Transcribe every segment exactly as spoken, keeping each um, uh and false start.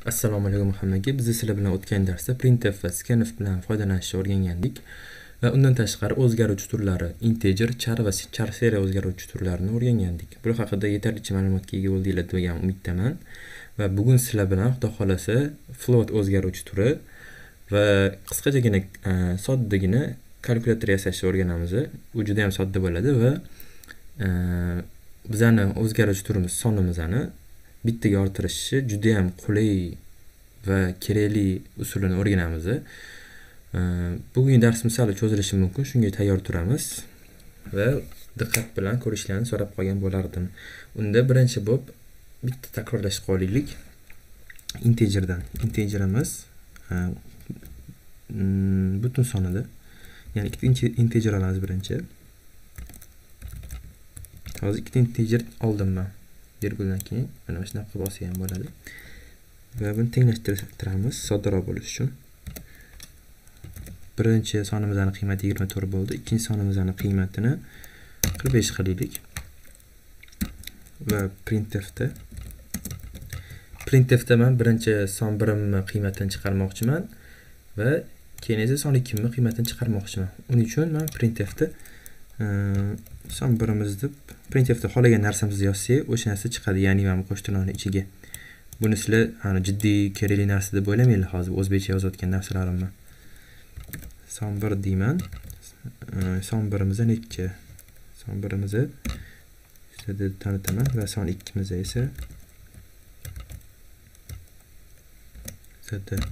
Assalomu alaykum hammaga. Biz sizlar bilan o'tgan darsda printf va scanf bilan foydalanishni o'rgangandik va undan tashqari o'zgaruvchi turlari, integer, char va char seriya o'zgaruvchi turlarini o'rgangandik. Bu haqida yetarlicha ma'lumotga ega bo'ldinglar degan umiddaman. Va bugun sizlar bilan xudo xolasa float o'zgaruvchi turi va qisqachagina soddagina kalkulyator yasashni o'rganamiz. U juda ham sodda bo'ladi va bizani o'zgaruvchi turimiz sonimizni bittaga orttirishi juda ham qulay va kerakli usulini o'rganamiz. Bugungi darsimiz sal cho'zilishi mumkin, shunga tayyor turamiz va diqqat bilan ko'rishlarini so'rab qolgan bo'lardim. Unda birinchi bo'lib bitta takrorlashib qolaylik. Integerdan. Integerimiz butun sonida. Ya'ni ikkita integer olamiz birinchi. Hozir ikkita integer oldim men. Virguldan keyin mana mana shunaqa qilib olsa ham bo'ladi. Va buni tenglashtiramiz soddroq bo'lishi uchun. Birinchi sonimizning qiymati yigirma to'rt bo'ldi. Ikkinchi sonimizning qiymatini qirq besh qilaylik. Va printfda printfda men birinchi son birimni qiymatini chiqarmoqchiman va keyin esa son ikkimni qiymatini chiqarmoqchiman. Uning uchun men printfda son birimiz deb printfda xohlagan narsamizni yozsak, o'sha narsa chiqadi, ya'ni mana qo'shtirnoqning ichiga. Buni sizlar ana jiddiy kerakli narsa deb o'ylamanglar, hozir o'zbekcha yozayotgan narsalarimni. Son bir deyman. Son birimiz necha? Son birimizni sizlarga tanitaman va son ikkimiz esa sizlarga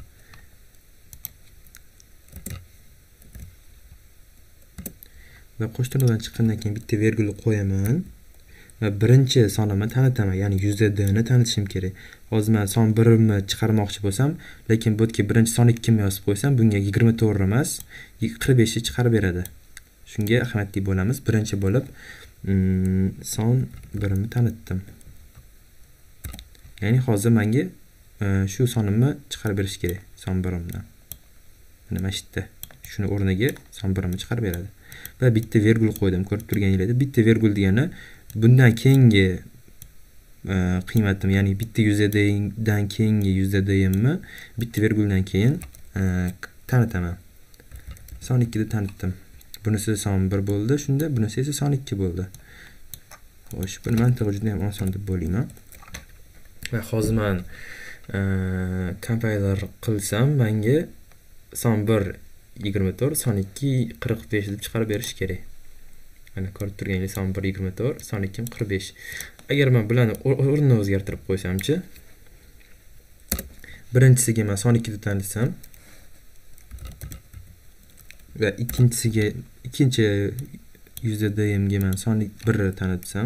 va qo'shtirnoqdan chiqqandan keyin bitta virgul qo'yaman va birinchi sonimni tanitaman, ya'ni yuzadani tanitishim kerak. Hozir men son birimni chiqarmoqchi bo'lsam, lekin bu yerga birinchi son ikkimni yozib qo'ysam, bunga yigirma to'rt emas, qirq besh ni chiqarib beradi. Shunga ahamiyatli bo'lamiz. Birinchi bo'lib son birimni tanitdim. Ya'ni hozir menga shu sonimni chiqarib berish kerak, son birimdan. Mana mana shu yerda shuni o'rniga son birimni chiqarib beradi. Va bitta virgul qo'ydim, ko'rib turganingizdek. Bitta virgul degani bundan keyingi qiymatim, ya'ni bitta yuzadadan keyingi yuzadayimni bitta virguldan keyin tanitaman. Son ikki ni tanitdim. Bunisi son bir bo'ldi, shunda bunisi esa son ikki bo'ldi. Xo'sh, buni mantig'i juda ham oson deb o'ylayman. Va hozir men compiler qilsam, menga son bir yigirma to'rt, son ikki qirq besh deb chiqarib berish kerak. Mana ko'rib turganingiz son bir yigirma to'rt, son ikki qirq besh. Agar men bularni o'rnini o'zgartirib qo'ysamchi, birinchisiga men son ikki deb tanitsam va ikkinchisiga ikkinchi yuzadayimga men son bir tanitsam,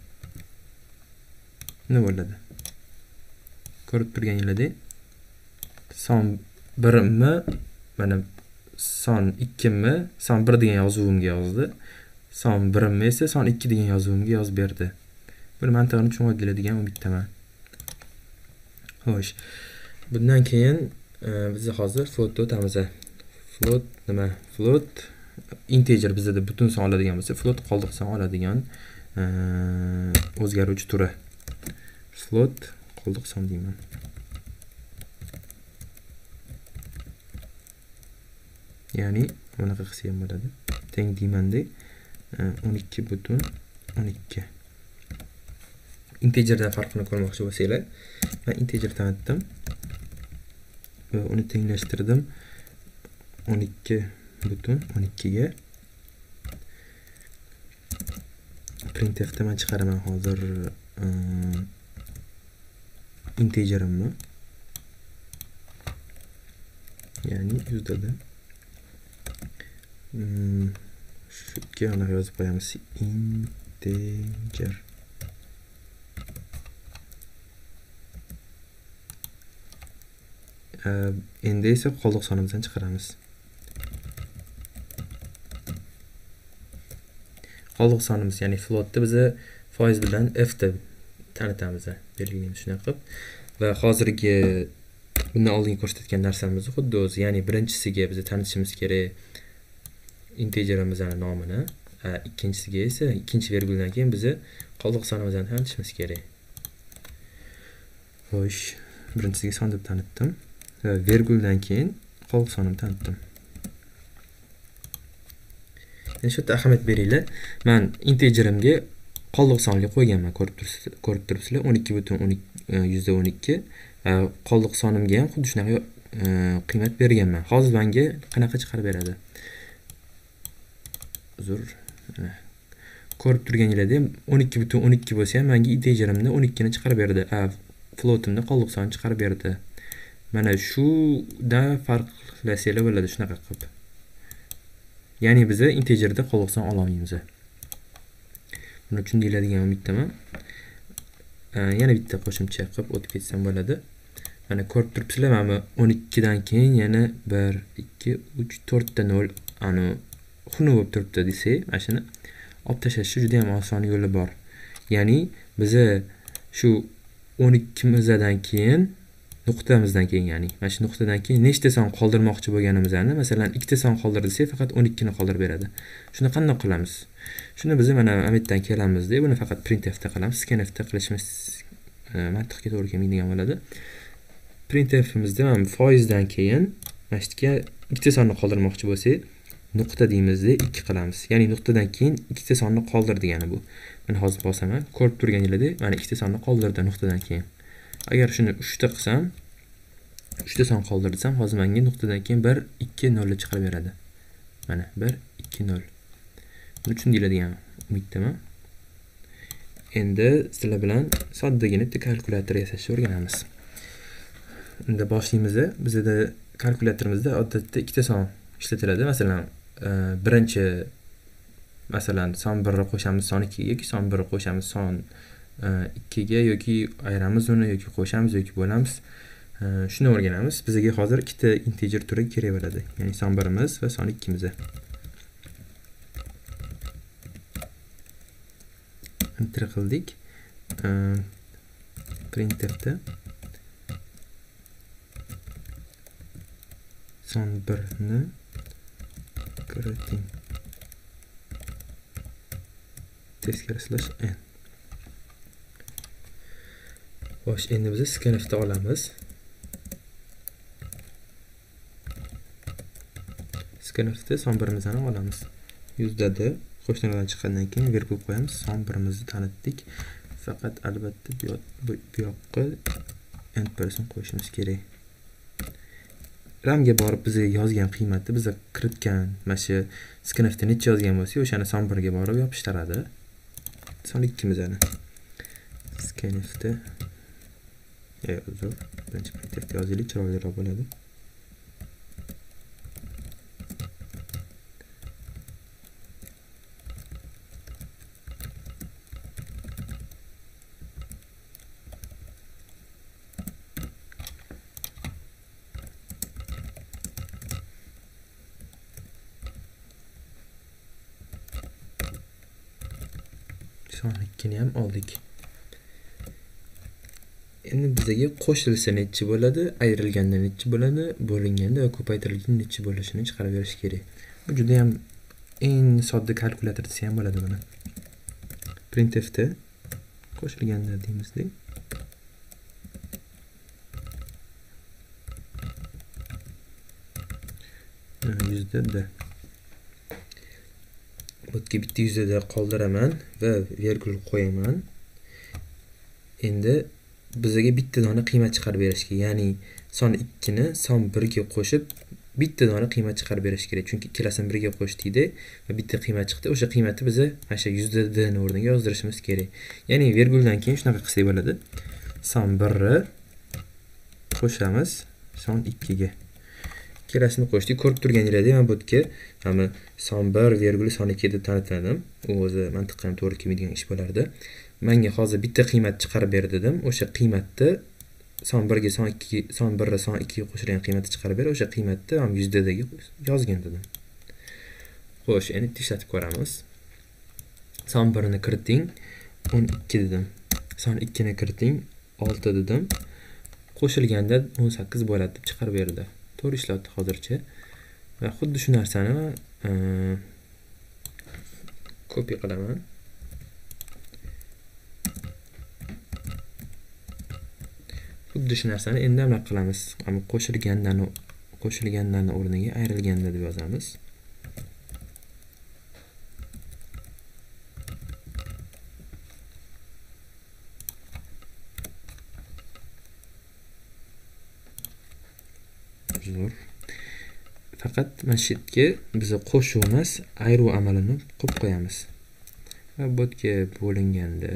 nima bo'ladi? Ko'rib turganingizdek, son birimni mana son ikkimni son bir degan yozuvimga yozdi. Son birimni esa son ikki degan yozuvimga yozib berdi. Buni mantig'ini tushunadinglar degan umiddaman. Xo'sh. Bundan keyin biz hozir floatga o'tamiz. Float nima? Float integer bizda butun son oladigan bo'lsa, float qoldiq son oladigan o'zgaruvchi turi. Float qoldiq son deyman. Ya'ni bunaqa qilsa ham bo'ladi. Teng deymanda o'n ikki butun o'n ikki. Integerdan farqini ko'rmoqchi bo'lsanglar, men integer tanitdim va uni tenglashtirdim o'n ikki butun o'n ikki ga. Printfda men chiqaraman hozir integerimni. Ya'ni yuzda shu yana yozib qo'yamiz, integer. Endi esa qoldiq sonimizdan chiqaramiz. Qoldiq sonimiz, ya'ni floatni biz foiz bilan f deb tanitamiz, belgilaymiz shunaqa qilib. Va hozirgi bundan oldin ko'rsatgan narsamiz xuddi o'zi, ya'ni birinchisiga biz tanitishimiz kerak integerimizning nomini, ikkinchisiga esa ikkinchi virguldan keyin biz qoldiq sonimizni tanitishimiz kerak. Xo'sh, birinchisiga son deb tanitdim va verguldan keyin qoldiq sonimni tanitdim. Endi shu yerda ahamiyat beringlar. Men integerimga qoldiq sonli qo'yganman, ko'rib turibsizlar, ko'rib turibsizlar o'n ikki butun yuzda o'n ikki. Qoldiq sonimga ham xuddi shunaqa qiymat berganman. Hozir menga qanaqa chiqarib beradi? Uzr. Ko'rib turganingizdek o'n ikki butun o'n ikki bo'lsa ham menga integerimda o'n ikki ni chiqarib berdi. Floatimda qoldiq sonni chiqarib berdi. Mana shuda farqlasanglar bo'ladi shunaqa qilib. Ya'ni biz integerda qoldiq son ola olmaymiz. Buni tushundiringlar umiddaman. Yana bitta qo'shimcha qilib o'tib ketsam bo'ladi. Mana ko'rib turibsizlar, mana o'n ikki dan keyin yana bir, ikki, uch, to'rt ta nol ani xunuk bo'lib turibdi desak, mana shuni olib tashlashning juda ham oson yo'li bor. Ya'ni biz shu o'n ikki mizdan keyin nuqtamizdan keyin, ya'ni mana shu nuqtadan keyin nechta son qoldirmoqchi bo'lganimizni, masalan ikkita son qoldir desak, faqat o'n ikki ni qoldirib beradi. Shuni qanday qilamiz? Shuni biz mana ametdan kelamizda, buni faqat printfda qilamiz. Scanfda qilishimiz mantiqga to'g'ri kelmaydigan bo'ladi. Printfimizda mana foizdan keyin mana shu yerga ikkita sonni qoldirmoqchi bo'lsak, nuqta deymizda ikki qilamiz. Ya'ni nuqtadan keyin ikkita sonni qoldir degani bu. Mana hozir bosaman, ko'rib turganingizdek, mana ikkita sonni qoldirdi nuqtadan keyin. Agar shuni uch ta qilsam, uch ta son qoldirsam, hozir menga nuqtadan keyin bir, ikki, nol chiqarib beradi. Mana bir, ikki, nol. Buni tushundinglar degan umiddaman. Endi sizlar bilan soddagina bitta kalkulyator yasashni o'rganamiz. Endi boshlaymiz. Bizda kalkulyatorimizda odatda ikkita son ishlatiladi. Masalan, birinchi masalan son birni qo'shamiz son ikkiga yoki son birni qo'shamiz son ikkiga yoki ayiramiz uni yoki qo'shamiz yoki bo'lamiz. Shuni o'rganamiz. Bizga hozir ikkita integer turi kerak bo'ladi. Ya'ni son birimiz va son ikkimiz. Enter qildik. Printfda son birni kiriting. Teskari slash n. Xo'sh, endi biz scanfda olamiz. Scanfda son birimizni olamiz. yuzda qo'shnilardan chiqqandan keyin virgul qo'yamiz. Son birimizni tanitdik. Faqat albatta bu yoqqa end person qo'yishimiz kerak. Ramga borib bizga yozgan qiymatni biza kiritgan, mana shu scanfda necha yozgan bo'lsa, o'shani son birga borib yopishtiradi. Son ikkimizni scanfda e uzr, birinchi printfda yozaylik, chiroyliroq bo'ladi. Son ikkini ham oldik. Endi bizga qo'shilsa necha bo'ladi, ayrilganda necha bo'ladi, bo'linganda va ko'paytirilganda necha bo'lishini chiqarib berish kerak. Bu juda ham eng sodda kalkulyator desa ham bo'ladi buni. Printfda qo'shilganda deymizda. yuzda d. O'tga bitta yuzda qoldiraman va virgul qo'yaman. Endi bizga bitta dona qiymat chiqarib berish kerak. Ya'ni son ikki ni son bir ga qo'shib bitta dona qiymat chiqarib berish kerak. Chunki ikkalasini birga qo'shdikda va bitta qiymat chiqdi. O'sha qiymatni biz mana shu yuzda d ni o'rniga yozdirishimiz kerak. Ya'ni virguldan keyin shunaqa qilsak bo'ladi. Son bir ni qo'shamiz son ikki ga. Ikkalasini qo'shdik. Ko'rib turganingizdek, men bu yerga mana son bir virgul son ikki deb tanitdim. U o'zi mantiqqa ham to'g'ri kelmaydigan ish bo'lardi. Menga hozir bitta qiymat chiqarib ber dedim. O'sha qiymatni son bir ga son ikki son bir va son ikki ga qo'shilgan qiymatni chiqarib ber. O'sha qiymatni ham yuzdadagi yozgan dedim. Xo'sh, endi ishlatib ko'ramiz. Son bir ni kiriting, o'n ikki dedim. Son ikki ni kiriting, olti dedim. Qo'shilganda o'n sakkiz bo'ladi deb chiqarib berdi. To'g'ri ishlatdi hozircha. Va xuddi shu narsani copy qilaman. xuddi shu narsani endi nima qilamiz? Ama qo'shilgandan qo'shilgandan o'rniga ayrilganda deb yozamiz. Zo'r. Faqat mana shu yerga biz qo'shuv emas, ayruv amalini qo'yib qo'yamiz. Va bu yerga bo'linganda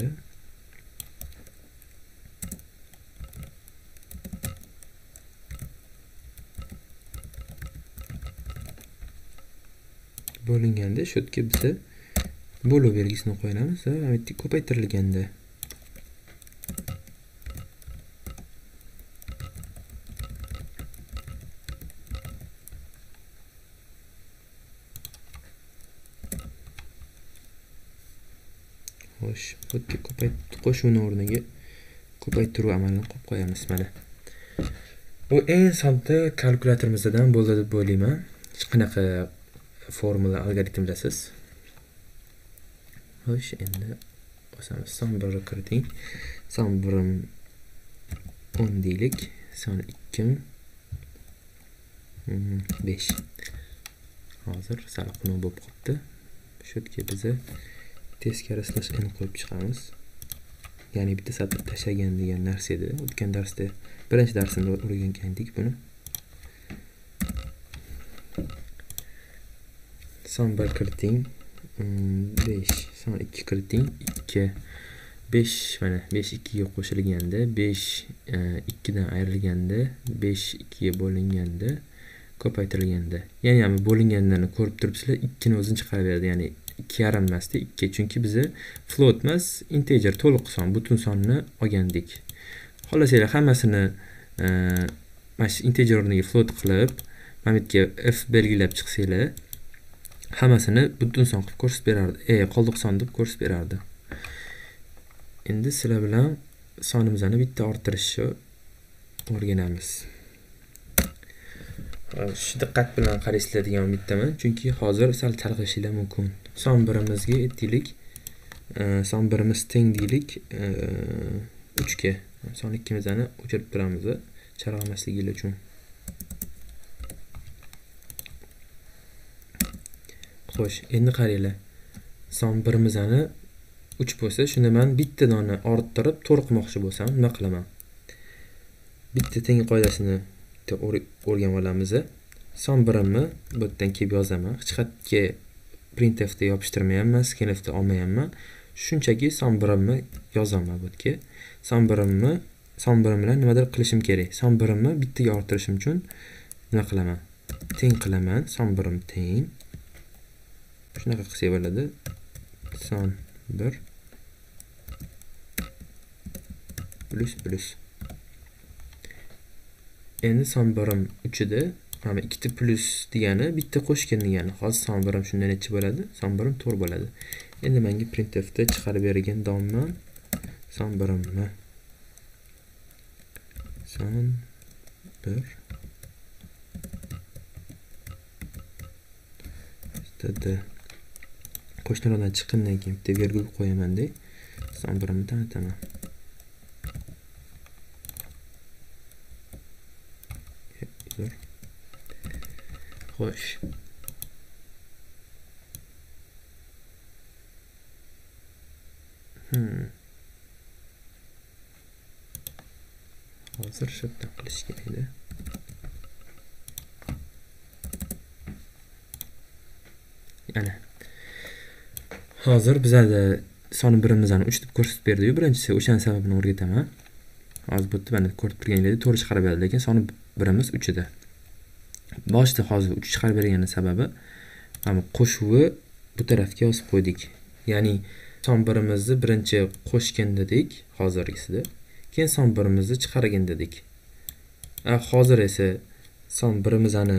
bo'linganda shu yerga biz bo'luv belgisini qo'yamiz va bu yerga ko'paytirilganda xo'sh, bu yerga ko'payt qo'shuvni o'rniga ko'paytiruv amalini qo'yib qo'yamiz mana. Bu eng sodda kalkulyatorımizdan bo'ldi deb o'ylayman. Hech qanaqa formula algoritmlasiz. Xo'sh, endi bosamiz. Son birni kiriting. Son birim o'n deylik. Son ikki besh. Hozir sal qunov bo'lib qoldi. Shu yerga biz teskari slash n qo'yib chiqamiz. Ya'ni bitta satr tashlagan degan narsa edi. O'tgan darsda, birinchi darsimda o'rgangandik buni. Son bir kiriting. besh, son ikki kiriting. ikki besh mana besh ikki ga qo'shilganda, besh ikki dan ayrilganda, besh ikki ga bo'linganda, ko'paytirilganda. Ya'ni ham bo'linganlarni ko'rib turibsizlar, ikki ni o'zini chiqarib beradi. Ya'ni ikki yarim emasdi, ikki. Chunki biza float emas, integer to'liq son, butun sonni olgandik. Xolasanglar hammasini mana shu integer o'rniga float qilib, mana bu yerga f belgilab chiqsanglar, hammasini butun son qilib ko'rsatib berardi. E, qoldiq son deb ko'rsatib berardi. Endi sizlar bilan sonimizni bitta orttirishni o'rganamiz. Shu diqqat bilan qaraysizlar degan umiddaman, chunki hozir sal chalg'ishinglar mumkin. Son birimizga aytdik. Son birimiz teng deylik uch ga. Son ikkimizni o'chirib turamiz, chalg'imasligini uchun. Xo'sh, endi qaranglar. Son birimizni uch bo'lsa, shunda men bitta dona orttirib to'rt qilmoqchi bo'lsam, nima qilaman? Bitta teng qoidasini o'rganib olamiz. Son birimni bu yerdan kelib yozaman. Hech qayerga printfda yopishtirmayapman, scanfda olmayapman. Shunchaki son birimni yozaman bu yerga. Son birimni son birim bilan nimadir qilishim kerak. Son birimni bittaga orttirishim uchun nima qilaman? Teng qilaman. Son birim teng. Shunaqa qilsak bo'ladi. Son bir plus plus. Endi son birim uch ida, mana ikkita plus degani bitta qo'shgan degani. Hozir son birim shundan necha bo'ladi? Son birim to'rt bo'ladi. Endi menga printfda chiqarib bergan davomman son birimni son bir dedi. Qo'shnilardan chiqqandan keyin bitta virgul qo'yaman-da. Son birimni tanitaman. Xo'sh. Hmm. Hozir shunday qilish kerak-da. Yana. Hozir bizada son birimizni uch deb ko'rsatib berdi-yu, birinchisi o'shaning sababini o'rgataman. Hozir bu yerda mana ko'rib turganingizdek to'g'ri chiqarib berdi, lekin soni birimiz uch ida. Boshda hozir uch chiqarib bergani sababi mana qo'shuvi bu tarafga yozib qo'ydik. Ya'ni son birimizni birinchi qo'shgan dedik hozirgisida. Keyin son birimizni chiqargan dedik. Hozir esa son birimizni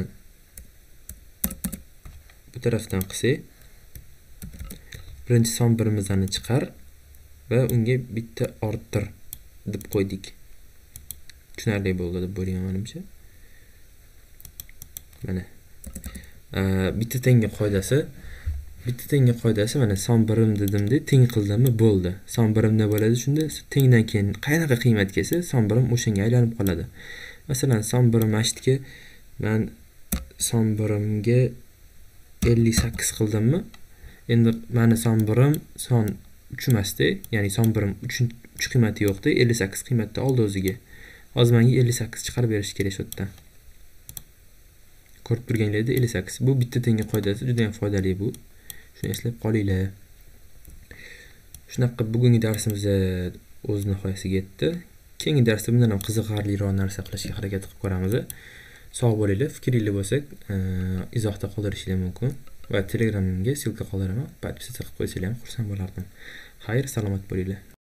bu tarafdan qilsak, birinchi son birimizni chiqar va unga bitta orttir deb qo'ydik. Tushunarli bo'ldi deb o'ylayman menimcha. Mana bitta tengi qoidasi bitta tengi qoidasi mana son birim dedimda teng qildimmi bo'ldi. Son birim nima bo'ladi shunda? Tengdan keyin qanaqa qiymat kelsa, son birim o'shanga aylanib qoladi. Masalan, son birim masjidga men son birimga ellik sakkiz qildimmi? Endi meni son birim son uch emasda, ya'ni son birim uch qiymati yo'qda, ellik sakkiz qiymatda oldi o'ziga. Hozir menga ellik sakkiz chiqarib berish kerak shu yerdan. Ko'rib turganingizda ellik sakkiz. Bu bitta tengi qoidasi juda ham foydali bu. Shuni eslab qolinglar. Shunaqa bugungi darsimiz o'z nihoyasiga yetdi. Keyingi darsda bundan ham qiziqarliroq narsa qilishga harakat qilib ko'ramiz. Sog' bo'linglar. Fikringiz bo'lsa, izohda qoldirishingiz mumkin va Telegramimga silka qoldiraman. Podpisatsiya qilib qo'ysanglar ham xursand bo'lardim. Xayr, salomat bo'linglar.